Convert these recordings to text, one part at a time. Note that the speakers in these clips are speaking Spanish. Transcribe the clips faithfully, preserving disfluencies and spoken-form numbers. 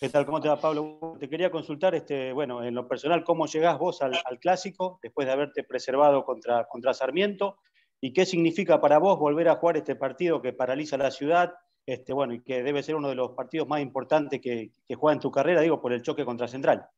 ¿Qué tal? ¿Cómo te va, Pablo? Te quería consultar, este, bueno, en lo personal, ¿cómo llegás vos al, al Clásico después de haberte preservado contra, contra Sarmiento? ¿Y qué significa para vos volver a jugar este partido que paraliza la ciudad? Este, bueno, y que debe ser uno de los partidos más importantes que, que juega en tu carrera, digo, por el choque contra Central.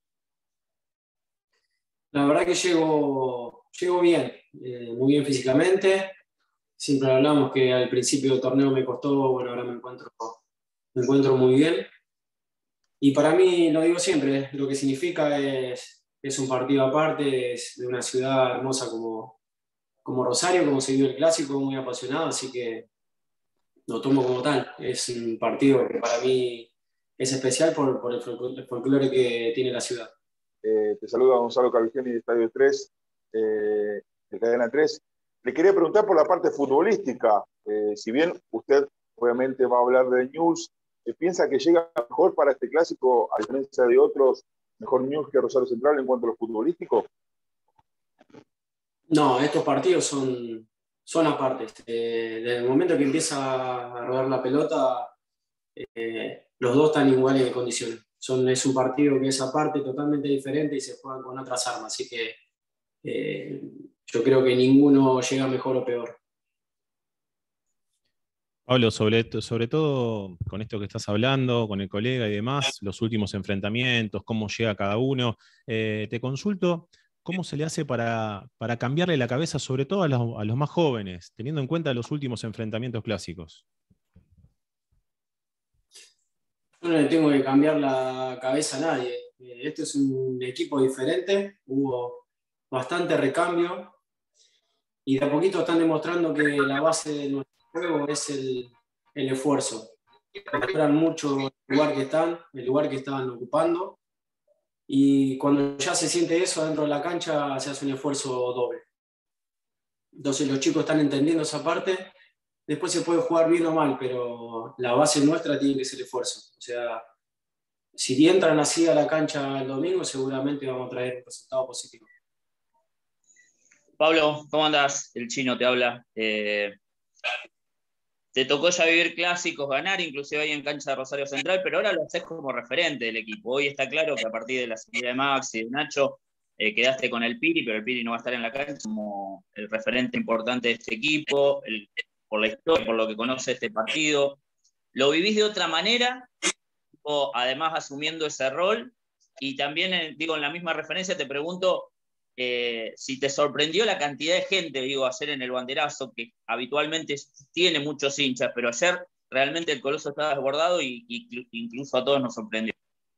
La verdad que llego, llego bien, eh, muy bien físicamente. Siempre hablamos que al principio del torneo me costó, bueno, ahora me encuentro, me encuentro muy bien. Y para mí, lo digo siempre, lo que significa es, es un partido aparte, es de una ciudad hermosa como, como Rosario, como se vive el Clásico, muy apasionado, así que lo tomo como tal. Es un partido que para mí es especial por, por el folclore que tiene la ciudad. Eh, te saluda Gonzalo Calviani de Estadio tres, eh, de Cadena tres. Le quería preguntar por la parte futbolística. Eh, si bien usted obviamente va a hablar de News, eh, ¿piensa que llega mejor para este clásico, a diferencia de otros, mejor News que Rosario Central en cuanto a lo futbolístico? No, estos partidos son, son apartes. Eh, desde el momento que empieza a rodar la pelota, eh, los dos están iguales de condiciones. Son, es un partido que es aparte, totalmente diferente y se juegan con otras armas. Así que eh, yo creo que ninguno llega mejor o peor. Pablo, sobre, sobre todo con esto que estás hablando, con el colega y demás, los últimos enfrentamientos, cómo llega cada uno, eh, te consulto cómo se le hace para, para cambiarle la cabeza, sobre todo a los, a los más jóvenes, teniendo en cuenta los últimos enfrentamientos clásicos. Yo no le tengo que cambiar la cabeza a nadie. Eh, este es un equipo diferente, hubo bastante recambio y de a poquito están demostrando que la base de nuestro juego es el, el esfuerzo. Valoran mucho el lugar que están, el lugar que estaban ocupando, y cuando ya se siente eso dentro de la cancha se hace un esfuerzo doble. Entonces los chicos están entendiendo esa parte. Después se puede jugar bien o mal, pero la base nuestra tiene que ser el esfuerzo. O sea, si entran así a la cancha el domingo, seguramente vamos a traer un resultado positivo. Pablo, ¿cómo andás? El Chino te habla. Eh, te tocó ya vivir clásicos, ganar, inclusive ahí en cancha de Rosario Central, pero ahora lo haces como referente del equipo. Hoy está claro que a partir de la salida de Max y de Nacho, eh, quedaste con el Piri, pero el Piri no va a estar en la cancha como el referente importante de este equipo, el, por la historia, por lo que conoce este partido. ¿Lo vivís de otra manera? O además asumiendo ese rol, y también, digo, en la misma referencia te pregunto eh, si te sorprendió la cantidad de gente, digo, ayer en el banderazo, que habitualmente tiene muchos hinchas, pero ayer realmente el Coloso estaba desbordado y, y incluso a todos nos sorprendió.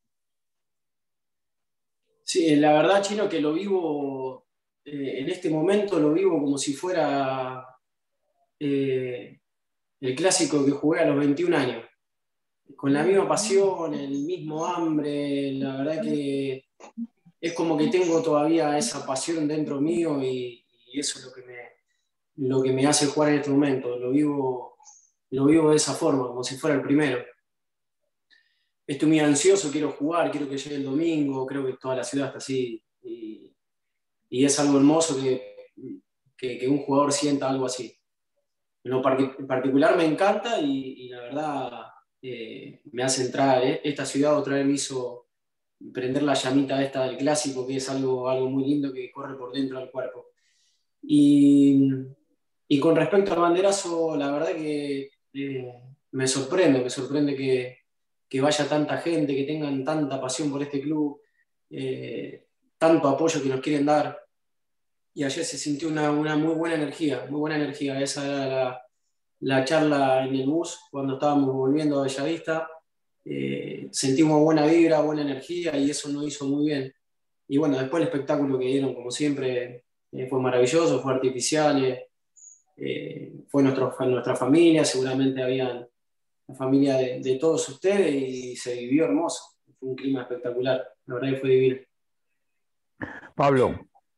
Sí, la verdad, Chino, que lo vivo, eh, en este momento lo vivo como si fuera eh, el clásico que jugué a los veintiún años. Con la misma pasión, el mismo hambre, la verdad que es como que tengo todavía esa pasión dentro mío y, y eso es lo que, me, lo que me hace jugar en este momento. Lo vivo, lo vivo de esa forma, como si fuera el primero. Estoy muy ansioso, quiero jugar, quiero que llegue el domingo, creo que toda la ciudad está así. Y, y es algo hermoso que, que, que un jugador sienta algo así. En lo particular me encanta y, y la verdad eh, me hace entrar. ¿eh? Esta ciudad otra vez me hizo prender la llamita esta del clásico, que es algo, algo muy lindo que corre por dentro del cuerpo. Y, y con respecto al banderazo, la verdad que eh, me sorprende, me sorprende que, que vaya tanta gente, que tengan tanta pasión por este club, eh, tanto apoyo que nos quieren dar. Y ayer se sintió una, una muy buena energía, muy buena energía. Esa era la, la charla en el bus cuando estábamos volviendo a Bellavista. Eh, sentimos buena vibra, buena energía y eso nos hizo muy bien. Y bueno, después el espectáculo que dieron, como siempre, eh, fue maravilloso, fue artificial, eh, eh, fue, nuestro, fue nuestra familia, seguramente había la familia de, de todos ustedes y se vivió hermoso. Fue un clima espectacular, la verdad que fue divino. Pablo.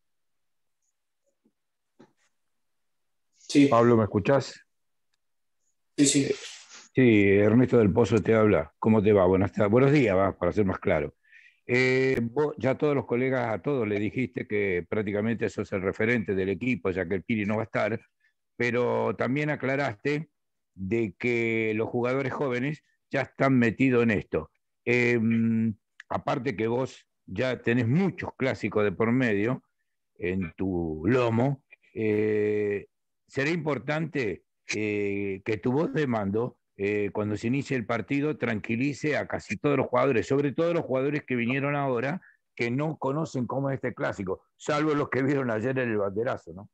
Sí. Pablo, ¿me escuchás? Sí, sí. Sí, Ernesto del Pozo te habla. ¿Cómo te va? Buenas tardes. Buenos días, va, para ser más claro. Eh, vos, ya todos los colegas, a todos le dijiste que prácticamente sos el referente del equipo, ya que el Piri no va a estar, pero también aclaraste de que los jugadores jóvenes ya están metidos en esto. Eh, aparte que vos ya tenés muchos clásicos de por medio en tu lomo, eh, será importante eh, que tu voz de mando, eh, cuando se inicie el partido, tranquilice a casi todos los jugadores, sobre todo los jugadores que vinieron ahora, que no conocen cómo es este clásico, salvo los que vieron ayer en el banderazo, ¿no?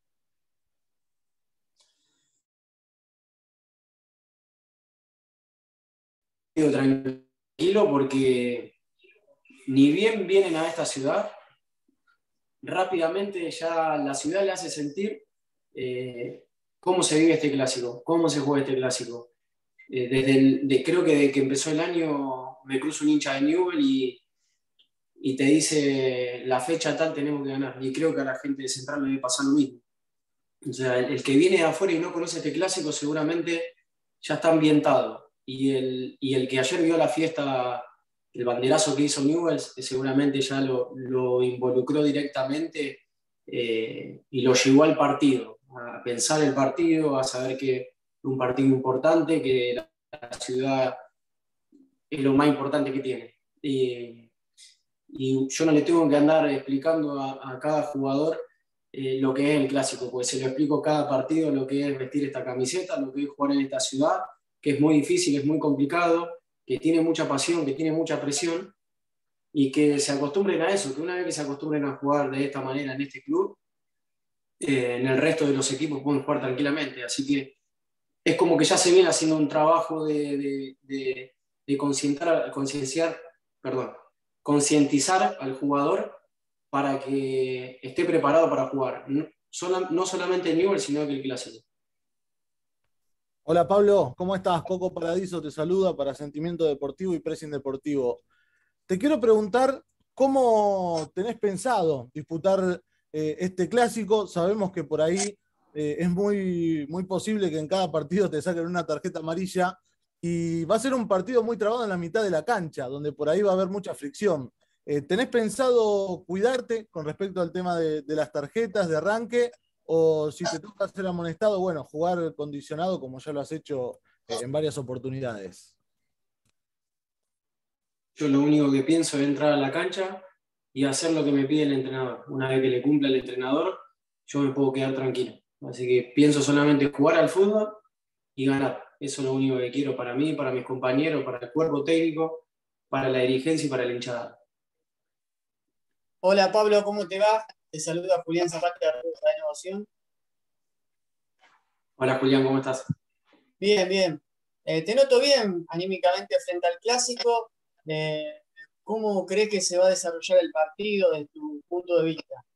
Tranquilo porque ni bien vienen a esta ciudad, rápidamente ya la ciudad le hace sentir eh, cómo se vive este clásico, cómo se juega este clásico. Eh, desde el, de, creo que desde que empezó el año me cruzo un hincha de Newell y, y te dice la fecha tal tenemos que ganar. Y creo que a la gente de Central le debe pasar lo mismo. O sea, el, el que viene de afuera y no conoce este clásico seguramente ya está ambientado. Y el, y el que ayer vio la fiesta, el banderazo que hizo Newell's, seguramente ya lo, lo involucró directamente eh, y lo llevó al partido, a pensar el partido, a saber que es un partido importante, que la, la ciudad es lo más importante que tiene. Y, y yo no le tengo que andar explicando a, a cada jugador eh, lo que es el clásico, porque se lo explico cada partido lo que es vestir esta camiseta, lo que es jugar en esta ciudad, que es muy difícil, es muy complicado, que tiene mucha pasión, que tiene mucha presión, y que se acostumbren a eso, que una vez que se acostumbren a jugar de esta manera en este club, eh, en el resto de los equipos pueden jugar tranquilamente. Así que es como que ya se viene haciendo un trabajo de, de, de, de concienciar, concienciar, perdón, concientizar al jugador para que esté preparado para jugar. No, sola, no solamente el Newell, sino que el clásico. Hola Pablo, ¿cómo estás? Coco Paradiso te saluda para Sentimiento Deportivo y Pressing Deportivo. Te quiero preguntar cómo tenés pensado disputar eh, este clásico. Sabemos que por ahí eh, es muy, muy posible que en cada partido te saquen una tarjeta amarilla y va a ser un partido muy trabado en la mitad de la cancha, donde por ahí va a haber mucha fricción. Eh, ¿Tenés pensado cuidarte con respecto al tema de, de las tarjetas de arranque? O si te toca ser amonestado, bueno, jugar condicionado como ya lo has hecho eh, en varias oportunidades. Yo lo único que pienso es entrar a la cancha y hacer lo que me pide el entrenador. Una vez que le cumpla el entrenador, yo me puedo quedar tranquilo. Así que pienso solamente jugar al fútbol y ganar. Eso es lo único que quiero para mí, para mis compañeros, para el cuerpo técnico, para la dirigencia y para la hinchada. Hola Pablo, ¿cómo te va? Te saluda Julián Zapata de la Innovación. Hola Julián, ¿cómo estás? Bien, bien. Eh, te noto bien anímicamente frente al clásico. Eh, ¿Cómo crees que se va a desarrollar el partido desde tu punto de vista?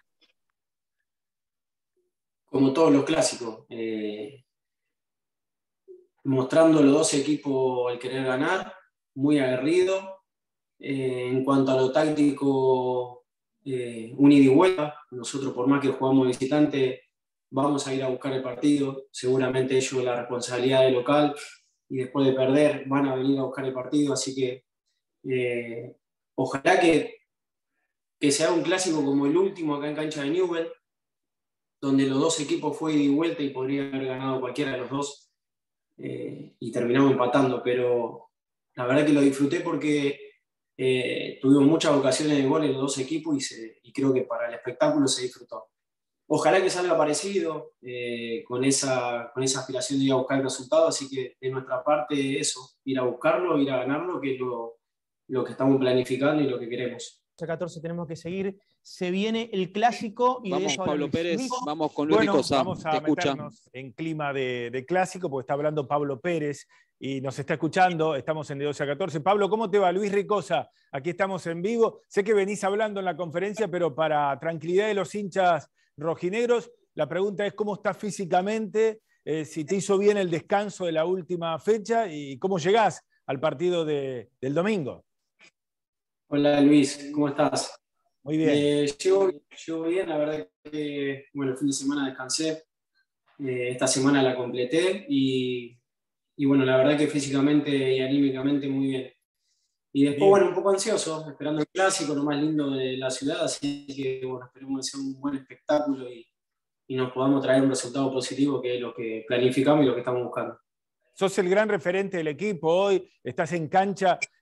Como todos los clásicos, eh, mostrando los dos equipos el querer ganar, muy aguerrido. Eh, en cuanto a lo táctico, eh, un ida y vuelta. Nosotros, por más que jugamos visitante, vamos a ir a buscar el partido. Seguramente ellos la responsabilidad de local y después de perder van a venir a buscar el partido. Así que eh, ojalá que, que sea un clásico como el último acá en cancha de Newell, donde los dos equipos fue ida y vuelta y podría haber ganado cualquiera de los dos eh, y terminamos empatando. Pero la verdad que lo disfruté porque Eh, tuvimos muchas ocasiones de gol en los dos equipos y, se, y creo que para el espectáculo se disfrutó. Ojalá que salga parecido, eh, con, esa, con esa aspiración de ir a buscar el resultado, así que de nuestra parte eso, ir a buscarlo, ir a ganarlo, que es lo, lo que estamos planificando y lo que queremos. catorce tenemos que seguir, se viene el clásico y vamos, de eso Pablo Luis. Pérez, Luis. vamos con Luis bueno, Ricosa, vamos a te escucha. meternos en clima de, de clásico porque está hablando Pablo Pérez y nos está escuchando, estamos en de doce a catorce. Pablo, ¿cómo te va? Luis Ricosa, aquí estamos en vivo. Sé que venís hablando en la conferencia, pero para tranquilidad de los hinchas rojinegros, la pregunta es cómo estás físicamente, eh, si te hizo bien el descanso de la última fecha y cómo llegás al partido de, del domingo. Hola Luis, ¿cómo estás? Muy bien. Eh, llego, llego bien, la verdad que bueno, el fin de semana descansé, eh, esta semana la completé y, y bueno, la verdad que físicamente y anímicamente muy bien. Y después, bien. bueno, un poco ansioso, esperando el clásico, lo más lindo de la ciudad, así que bueno, esperemos que sea un buen espectáculo y, y nos podamos traer un resultado positivo, que es lo que planificamos y lo que estamos buscando. Sos el gran referente del equipo hoy, estás en cancha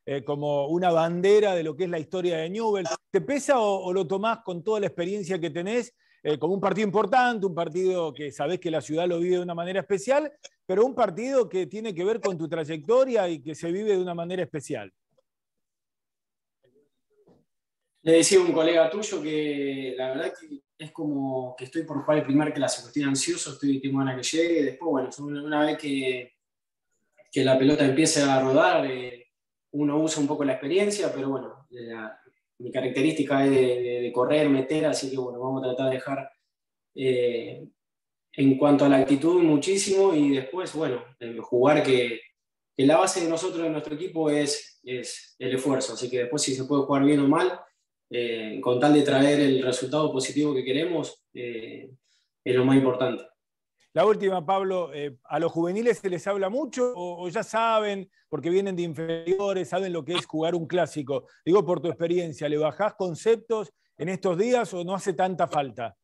eh, como una bandera de lo que es la historia de Newell's. ¿Te pesa o, o lo tomás con toda la experiencia que tenés eh, como un partido importante, un partido que sabés que la ciudad lo vive de una manera especial, pero un partido que tiene que ver con tu trayectoria y que se vive de una manera especial? Le decía a un colega tuyo que la verdad que es como que estoy por jugar el primer clásico, estoy ansioso, estoy, tengo ganas que llegue, después, bueno, una, una vez que, que la pelota empiece a rodar, eh, uno usa un poco la experiencia, pero bueno, la, mi característica es de, de, de correr, meter, así que bueno, vamos a tratar de dejar eh, en cuanto a la actitud muchísimo y después, bueno, jugar que, que la base de nosotros, de nuestro equipo, es, es el esfuerzo, así que después si se puede jugar bien o mal, Eh, con tal de traer el resultado positivo que queremos, eh, es lo más importante. La última, Pablo, eh, ¿a los juveniles se les habla mucho o, o ya saben, porque vienen de inferiores, saben lo que es jugar un clásico? Digo, por tu experiencia, ¿le bajás conceptos en estos días o no hace tanta falta?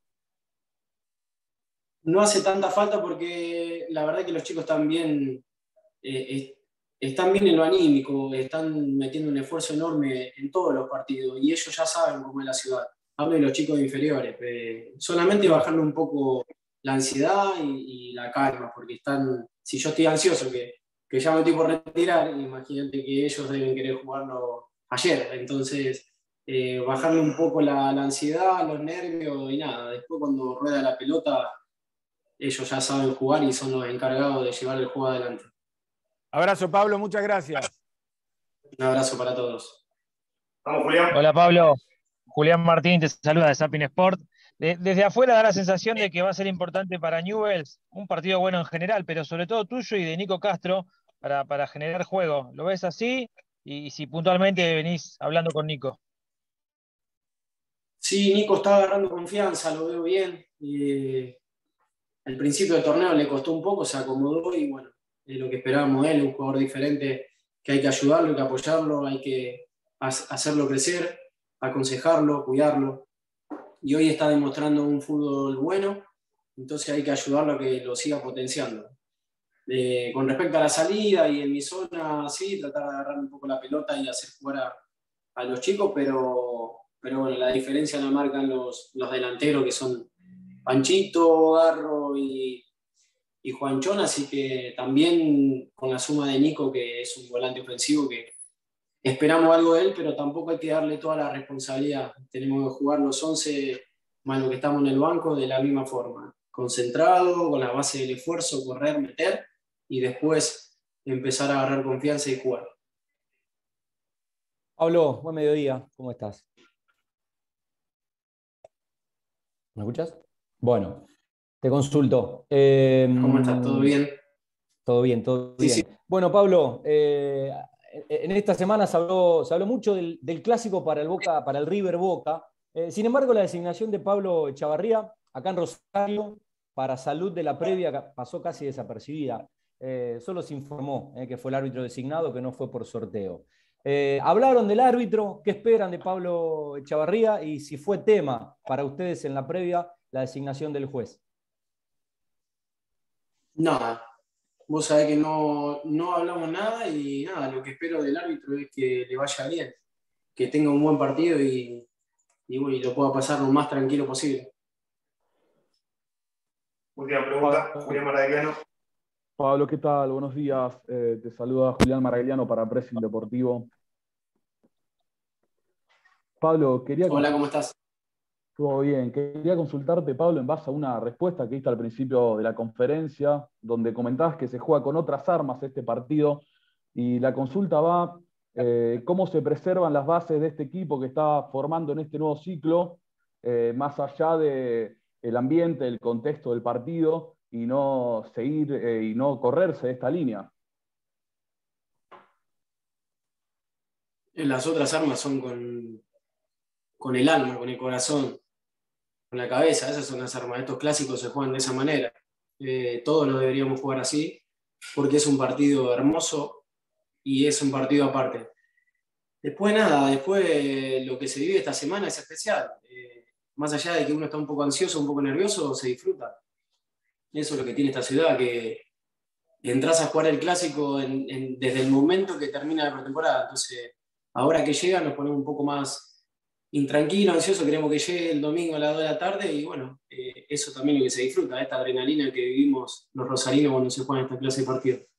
No hace tanta falta porque la verdad que los chicos también eh, están bien en lo anímico, están metiendo un esfuerzo enorme en todos los partidos y ellos ya saben cómo es la ciudad. Hablo de los chicos inferiores, eh, solamente bajarle un poco la ansiedad y, y la calma, porque están, si yo estoy ansioso, que, que ya me estoy por retirar, imagínate que ellos deben querer jugarlo ayer, entonces eh, bajarle un poco la, la ansiedad, los nervios y nada, después cuando rueda la pelota, ellos ya saben jugar y son los encargados de llevar el juego adelante. Abrazo, Pablo, muchas gracias. Un abrazo para todos. Vamos, Julián. Hola, Pablo. Julián Martín te saluda de Zapping Sport. De, desde afuera da la sensación de que va a ser importante para Newell's, un partido bueno en general, pero sobre todo tuyo y de Nico Castro para, para generar juego. ¿Lo ves así? Y, y si puntualmente venís hablando con Nico. Sí, Nico está agarrando confianza, lo veo bien. Eh, al principio del torneo le costó un poco, se acomodó y bueno, es lo que esperábamos él, un jugador diferente que hay que ayudarlo, hay que apoyarlo, hay que hacerlo crecer, aconsejarlo, cuidarlo. Y hoy está demostrando un fútbol bueno, entonces hay que ayudarlo a que lo siga potenciando. Eh, con respecto a la salida y en mi zona, sí, tratar de agarrar un poco la pelota y hacer jugar a, a los chicos, pero, pero bueno, la diferencia la marcan los, los delanteros que son Panchito, Garro y, y Juanchón, así que también con la suma de Nico, que es un volante ofensivo, que esperamos algo de él, pero tampoco hay que darle toda la responsabilidad. Tenemos que jugar los once más lo que estamos en el banco de la misma forma, concentrado, con la base del esfuerzo, correr, meter, y después empezar a agarrar confianza y jugar. Pablo, buen mediodía, ¿cómo estás? ¿Me escuchas? Bueno, te consulto. Eh, ¿Cómo estás? ¿Todo bien? Todo bien, todo Sí, bien. sí. Bueno, Pablo, eh, en esta semana se habló, se habló mucho del, del clásico para el, Boca, para el River Boca. Eh, sin embargo, la designación de Pablo Echavarría, acá en Rosario, para salud de la previa, pasó casi desapercibida. Eh, solo se informó eh, que fue el árbitro designado, que no fue por sorteo. Eh, hablaron del árbitro, ¿qué esperan de Pablo Echavarría? Y si fue tema para ustedes en la previa la designación del juez. Nada. Vos sabés que no, no hablamos nada y nada, lo que espero del árbitro es que le vaya bien, que tenga un buen partido y, y, bueno, y lo pueda pasar lo más tranquilo posible. Última pregunta, Julián Maragliano. Pablo, ¿qué tal? Buenos días. Eh, te saluda Julián Maragliano para Pressing Deportivo. Pablo, quería... Hola, ¿cómo estás? Todo bien. Quería consultarte, Pablo, en base a una respuesta que diste al principio de la conferencia, donde comentabas que se juega con otras armas este partido, y la consulta va, eh, ¿cómo se preservan las bases de este equipo que está formando en este nuevo ciclo, eh, más allá del ambiente, el contexto del partido, y no seguir eh, y no correrse de esta línea? Las otras armas son con, con el alma, con el corazón, con la cabeza. Esas son las armas. Estos clásicos se juegan de esa manera. Eh, todos lo deberíamos jugar así, porque es un partido hermoso y es un partido aparte. Después nada, después lo que se vive esta semana es especial. Eh, más allá de que uno está un poco ansioso, un poco nervioso, se disfruta. Eso es lo que tiene esta ciudad, que, entras a jugar el clásico en, en, desde el momento que termina la pretemporada. Entonces, ahora que llega nos ponemos un poco más intranquilos, ansiosos, queremos que llegue el domingo a las dos de la tarde y bueno, eh, eso también es lo que se disfruta, esta adrenalina que vivimos los rosarinos cuando se juegan esta clase de partidos.